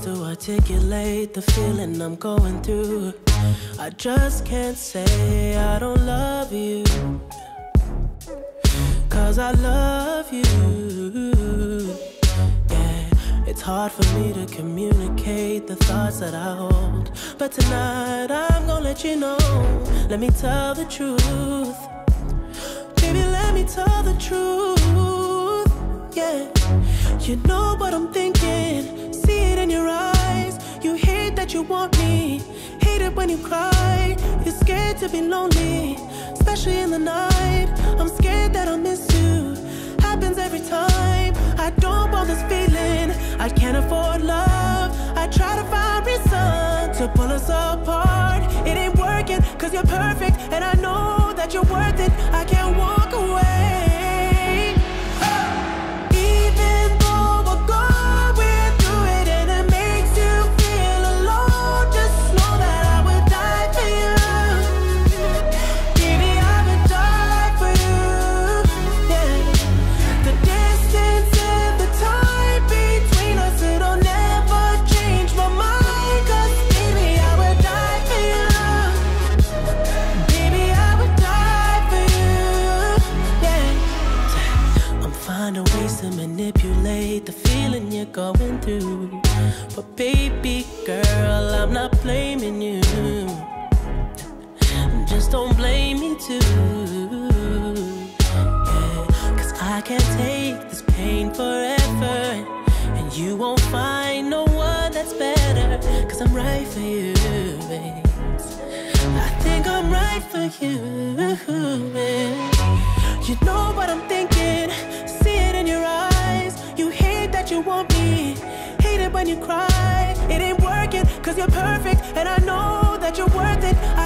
to articulate the feeling I'm going through. I just can't say I don't love you, 'cause I love you. Yeah, it's hard for me to communicate the thoughts that I hold, but tonight I'm gonna let you know. Let me tell the truth. Baby, let me tell the truth. Yeah, you know what I'm thinking. See it in your eyes. You hate that you want me. Hate it when you cry. You're scared to be lonely, especially in the night. I'm scared that I'll miss you. Happens every time. I don't want this feeling. I can't afford love. I try to find reason to pull us apart. It ain't working, 'cause you're perfect, and I know that you're worth it. I can't walk away. Manipulate the feeling you're going through, but baby girl, I'm not blaming you. Just don't blame me too. Yeah, 'cause I can't take this pain forever, and you won't find no one that's better, 'cause I'm right for you, babe. I think I'm right for you, babe. You know what I'm thinking. See it in your eyes. You hate that you want me. Hate it when you cry. It ain't working, 'cause you're perfect, and I know that you're worth it.